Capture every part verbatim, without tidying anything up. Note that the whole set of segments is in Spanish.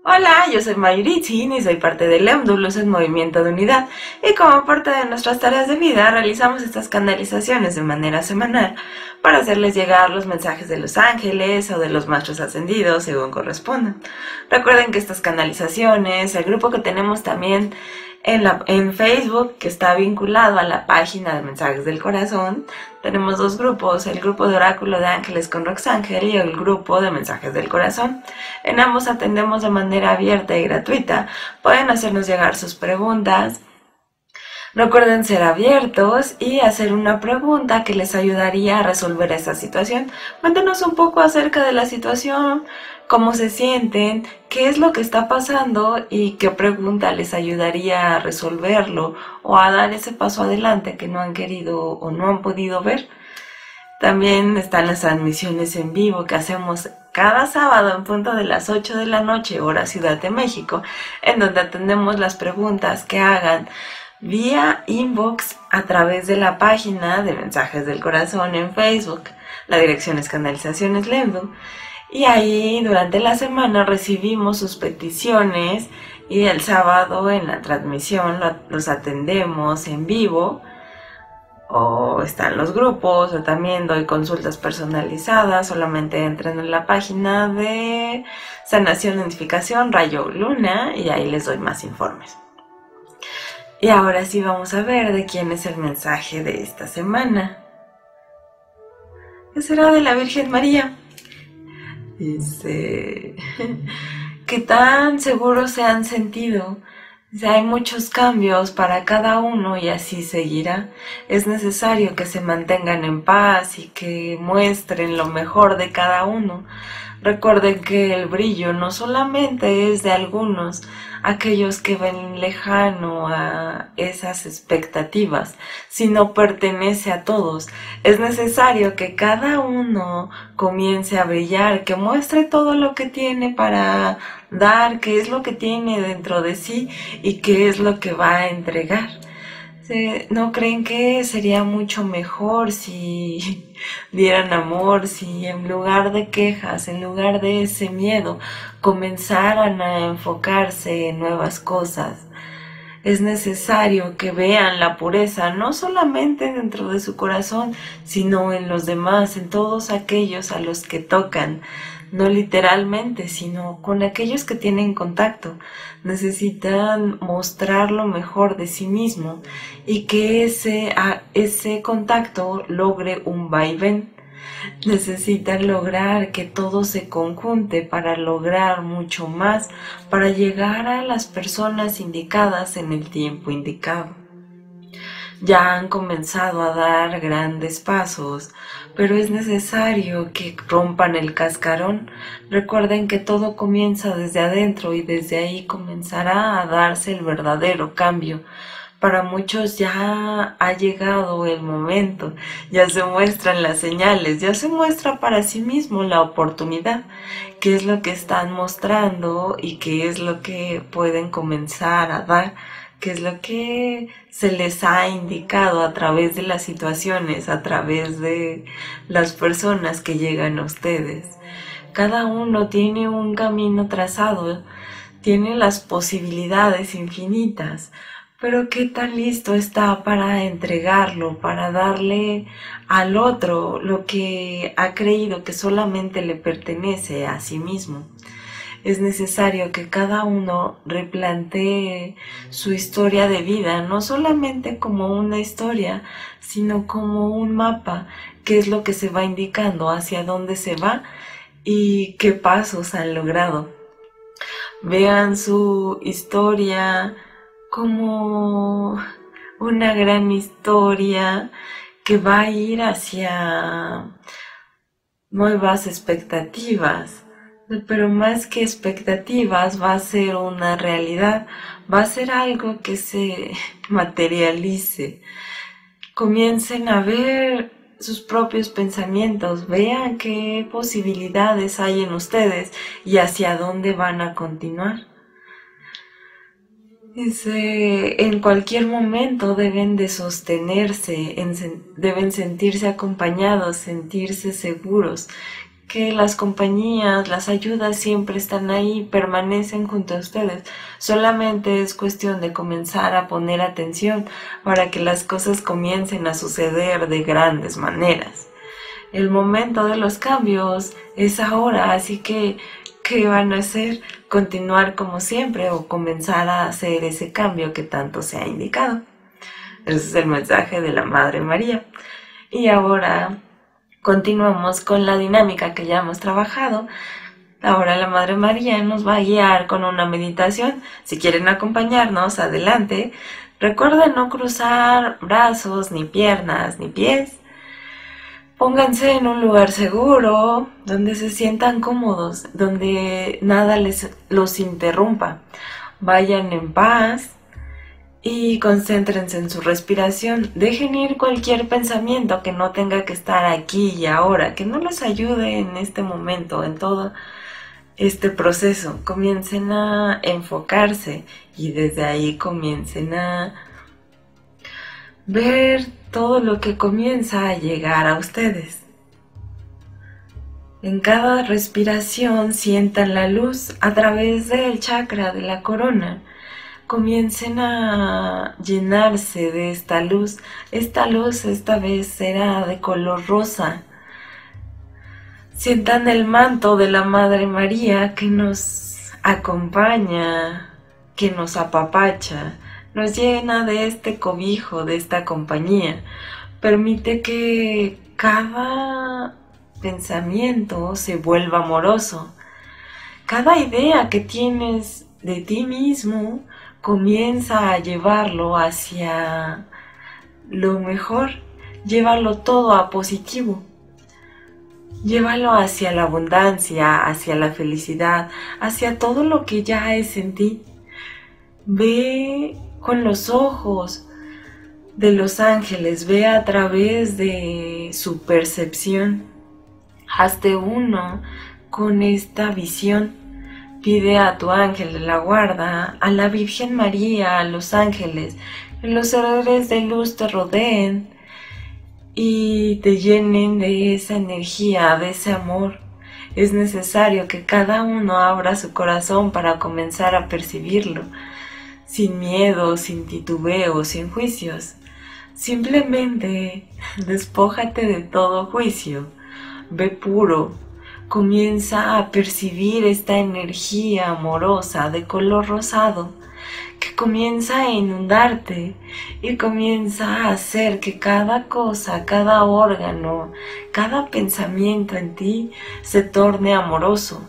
Hola, yo soy Mayuritzin y soy parte del EMDU, Luces Movimiento de Unidad, y como parte de nuestras tareas de vida realizamos estas canalizaciones de manera semanal para hacerles llegar los mensajes de los ángeles o de los maestros ascendidos según correspondan. Recuerden que estas canalizaciones, el grupo que tenemos también en, la, en Facebook, que está vinculado a la página de Mensajes del Corazón, tenemos dos grupos, el grupo de Oráculo de Ángeles con Roxángel y el grupo de Mensajes del Corazón. En ambos atendemos de manera abierta y gratuita. Pueden hacernos llegar sus preguntas. Recuerden ser abiertos y hacer una pregunta que les ayudaría a resolver esa situación. Cuéntenos un poco acerca de la situación, cómo se sienten, qué es lo que está pasando y qué pregunta les ayudaría a resolverlo o a dar ese paso adelante que no han querido o no han podido ver. También están las transmisiones en vivo que hacemos cada sábado en punto de las ocho de la noche, hora Ciudad de México, en donde atendemos las preguntas que hagan vía inbox a través de la página de Mensajes del Corazón en Facebook. La dirección es Canalizaciones Lemdu. Y ahí durante la semana recibimos sus peticiones y el sábado en la transmisión los atendemos en vivo, o están los grupos, o también doy consultas personalizadas. Solamente entren en la página de Sanación Unificación Rayo Luna y ahí les doy más informes. Y ahora sí vamos a ver de quién es el mensaje de esta semana. ¿Qué será de la Virgen María? Dice, ¿qué tan seguros se han sentido? Dice, hay muchos cambios para cada uno y así seguirá. Es necesario que se mantengan en paz y que muestren lo mejor de cada uno. Recuerden que el brillo no solamente es de algunos, aquellos que ven lejano a esas expectativas, sino pertenece a todos. Es necesario que cada uno comience a brillar, que muestre todo lo que tiene para dar, qué es lo que tiene dentro de sí y qué es lo que va a entregar. ¿No creen que sería mucho mejor si dieran amor, si en lugar de quejas, en lugar de ese miedo, comenzaran a enfocarse en nuevas cosas? Es necesario que vean la pureza, no solamente dentro de su corazón, sino en los demás, en todos aquellos a los que tocan. No literalmente, sino con aquellos que tienen contacto. Necesitan mostrar lo mejor de sí mismo y que ese, a, ese contacto logre un vaivén. Necesitan lograr que todo se conjunte para lograr mucho más, para llegar a las personas indicadas en el tiempo indicado. Ya han comenzado a dar grandes pasos, pero es necesario que rompan el cascarón. Recuerden que todo comienza desde adentro y desde ahí comenzará a darse el verdadero cambio. Para muchos ya ha llegado el momento, ya se muestran las señales, ya se muestra para sí mismo la oportunidad, qué es lo que están mostrando y qué es lo que pueden comenzar a dar, qué es lo que se les ha indicado a través de las situaciones, a través de las personas que llegan a ustedes. Cada uno tiene un camino trazado, tiene las posibilidades infinitas, pero qué tan listo está para entregarlo, para darle al otro lo que ha creído que solamente le pertenece a sí mismo. Es necesario que cada uno replantee su historia de vida, no solamente como una historia, sino como un mapa, qué es lo que se va indicando, hacia dónde se va y qué pasos han logrado. Vean su historia como una gran historia que va a ir hacia nuevas expectativas. Pero más que expectativas va a ser una realidad, va a ser algo que se materialice. Comiencen a ver sus propios pensamientos, vean qué posibilidades hay en ustedes y hacia dónde van a continuar. Dice, en cualquier momento deben de sostenerse, en, deben sentirse acompañados, sentirse seguros, que las compañías, las ayudas siempre están ahí, permanecen junto a ustedes. Solamente es cuestión de comenzar a poner atención para que las cosas comiencen a suceder de grandes maneras. El momento de los cambios es ahora, así que ¿qué van a hacer? Continuar como siempre o comenzar a hacer ese cambio que tanto se ha indicado. Ese es el mensaje de la Madre María. Y ahora continuamos con la dinámica que ya hemos trabajado. Ahora la Madre María nos va a guiar con una meditación. Si quieren acompañarnos, adelante. Recuerden no cruzar brazos, ni piernas, ni pies. Pónganse en un lugar seguro, donde se sientan cómodos, donde nada les los interrumpa. Vayan en paz y concéntrense en su respiración. Dejen ir cualquier pensamiento que no tenga que estar aquí y ahora, que no les ayude en este momento, en todo este proceso. Comiencen a enfocarse y desde ahí comiencen a ver todo lo que comienza a llegar a ustedes. En cada respiración sientan la luz a través del chakra de la corona. Comiencen a llenarse de esta luz. Esta luz esta vez será de color rosa. Sientan el manto de la Madre María que nos acompaña, que nos apapacha, nos llena de este cobijo, de esta compañía. Permite que cada pensamiento se vuelva amoroso. Cada idea que tienes de ti mismo comienza a llevarlo hacia lo mejor. Llévalo todo a positivo. Llévalo hacia la abundancia, hacia la felicidad, hacia todo lo que ya es en ti. Ve con los ojos de los ángeles, ve a través de su percepción. Hazte uno con esta visión. Pide a tu ángel de la guarda, a la Virgen María, a los ángeles, que los seres de luz te rodeen y te llenen de esa energía, de ese amor. Es necesario que cada uno abra su corazón para comenzar a percibirlo, sin miedo, sin titubeo, sin juicios. Simplemente despójate de todo juicio, ve puro, comienza a percibir esta energía amorosa de color rosado que comienza a inundarte y comienza a hacer que cada cosa, cada órgano, cada pensamiento en ti se torne amoroso.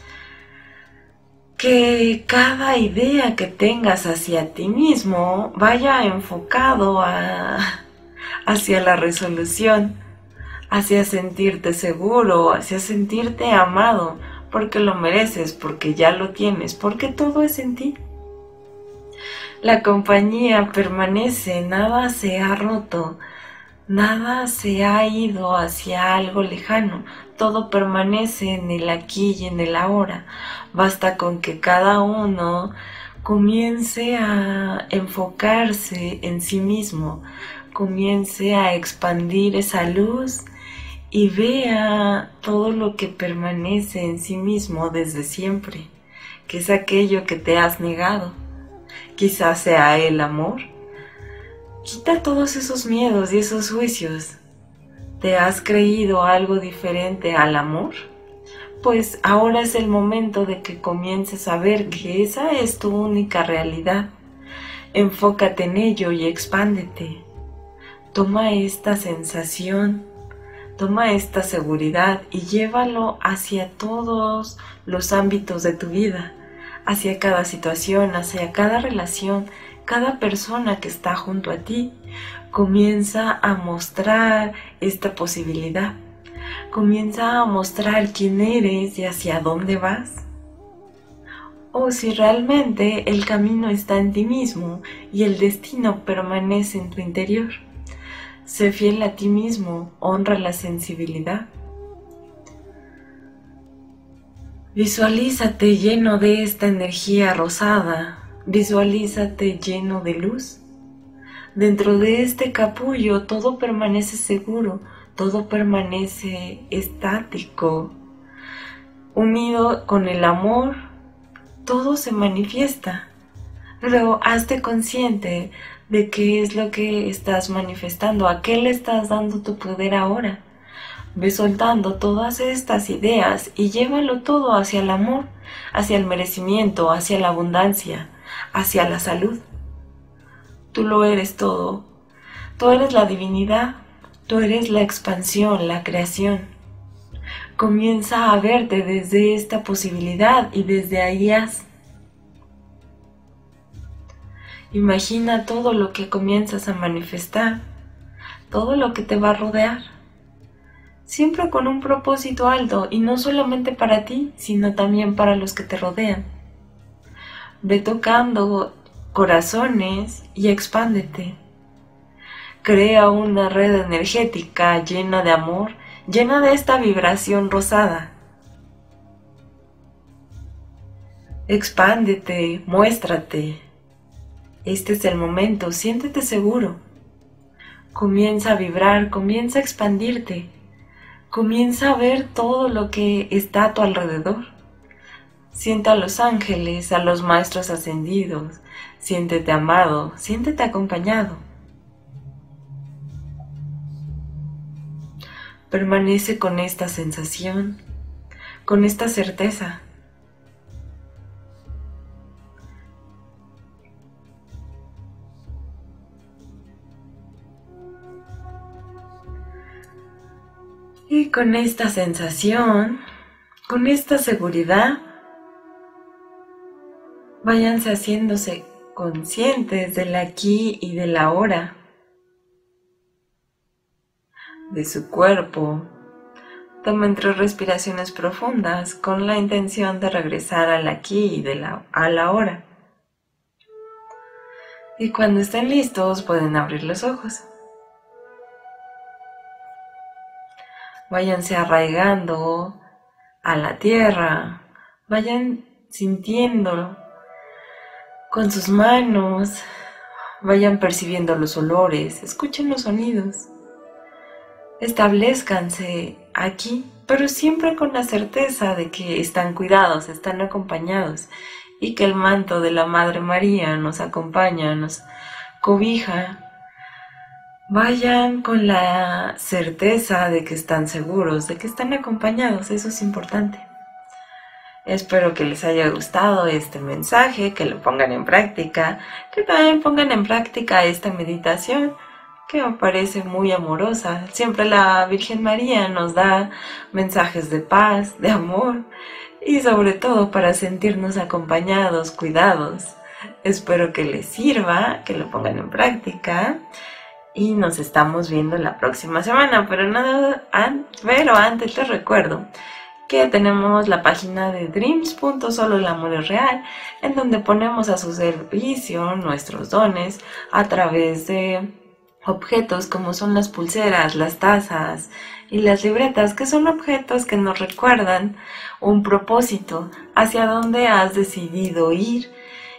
Que cada idea que tengas hacia ti mismo vaya enfocado a, hacia la resolución, hacia sentirte seguro, hacia sentirte amado, porque lo mereces, porque ya lo tienes, porque todo es en ti. La compañía permanece, nada se ha roto, nada se ha ido hacia algo lejano, todo permanece en el aquí y en el ahora. Basta con que cada uno comience a enfocarse en sí mismo, comience a expandir esa luz y vea todo lo que permanece en sí mismo desde siempre, que es aquello que te has negado. Quizás sea el amor. Quita todos esos miedos y esos juicios. ¿Te has creído algo diferente al amor? Pues ahora es el momento de que comiences a ver que esa es tu única realidad. Enfócate en ello y expándete. Toma esta sensación, toma esta seguridad y llévalo hacia todos los ámbitos de tu vida, hacia cada situación, hacia cada relación, cada persona que está junto a ti. Comienza a mostrar esta posibilidad. Comienza a mostrar quién eres y hacia dónde vas. O si realmente el camino está en ti mismo y el destino permanece en tu interior. Sé fiel a ti mismo, honra la sensibilidad. Visualízate lleno de esta energía rosada. Visualízate lleno de luz. Dentro de este capullo todo permanece seguro, todo permanece estático, unido con el amor, todo se manifiesta. Pero hazte consciente de qué es lo que estás manifestando, a qué le estás dando tu poder ahora. Ve soltando todas estas ideas y llévalo todo hacia el amor, hacia el merecimiento, hacia la abundancia, hacia la salud. Tú lo eres todo. Tú eres la divinidad. Tú eres la expansión, la creación. Comienza a verte desde esta posibilidad y desde ahí haz. Imagina todo lo que comienzas a manifestar, todo lo que te va a rodear, siempre con un propósito alto y no solamente para ti, sino también para los que te rodean. Ve tocando corazones y expándete. Crea una red energética llena de amor, llena de esta vibración rosada. Expándete, muéstrate. Este es el momento, siéntete seguro. Comienza a vibrar, comienza a expandirte. Comienza a ver todo lo que está a tu alrededor. Siente a los ángeles, a los maestros ascendidos. Siéntete amado, siéntete acompañado. Permanece con esta sensación, con esta certeza. Y con esta sensación, con esta seguridad, váyanse haciéndose conscientes del aquí y del ahora, de su cuerpo. Tomen tres respiraciones profundas con la intención de regresar al aquí y de la, a la hora. Y cuando estén listos pueden abrir los ojos. Váyanse arraigando a la tierra, vayan sintiendo con sus manos, vayan percibiendo los olores, escuchen los sonidos. Establezcanse aquí, pero siempre con la certeza de que están cuidados, están acompañados y que el manto de la Madre María nos acompaña, nos cobija. Vayan con la certeza de que están seguros, de que están acompañados, eso es importante. Espero que les haya gustado este mensaje, que lo pongan en práctica, que también pongan en práctica esta meditación que me parece muy amorosa. Siempre la Virgen María nos da mensajes de paz, de amor y sobre todo para sentirnos acompañados, cuidados. Espero que les sirva, que lo pongan en práctica. Y nos estamos viendo la próxima semana, pero nada, an, pero antes les recuerdo que tenemos la página de dreams punto solo el amor es real, en donde ponemos a su servicio nuestros dones a través de objetos como son las pulseras, las tazas y las libretas, que son objetos que nos recuerdan un propósito, hacia dónde has decidido ir.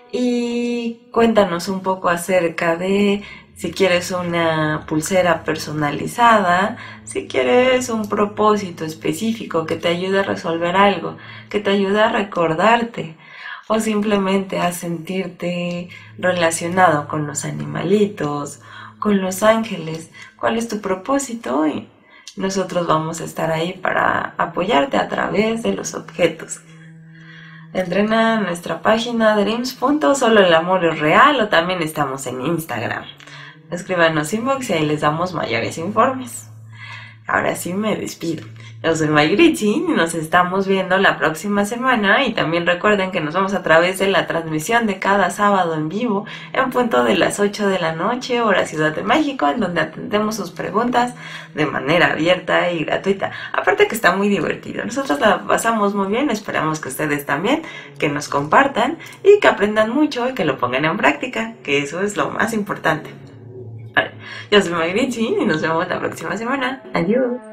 Y cuéntanos un poco acerca de si quieres una pulsera personalizada, si quieres un propósito específico que te ayude a resolver algo, que te ayude a recordarte, o simplemente a sentirte relacionado con los animalitos, con los ángeles. ¿Cuál es tu propósito? Y nosotros vamos a estar ahí para apoyarte a través de los objetos. Entrena a nuestra página dreams punto solo el amor es real, o también estamos en Instagram. Escríbanos inbox y ahí les damos mayores informes. Ahora sí me despido. Yo soy Mayritzi y nos estamos viendo la próxima semana. Y también recuerden que nos vemos a través de la transmisión de cada sábado en vivo en punto de las ocho de la noche, hora Ciudad de México, en donde atendemos sus preguntas de manera abierta y gratuita. Aparte que está muy divertido. Nosotros la pasamos muy bien, esperamos que ustedes también, que nos compartan y que aprendan mucho y que lo pongan en práctica, que eso es lo más importante. Yo soy Mayritzi y nos vemos la próxima semana. Adiós.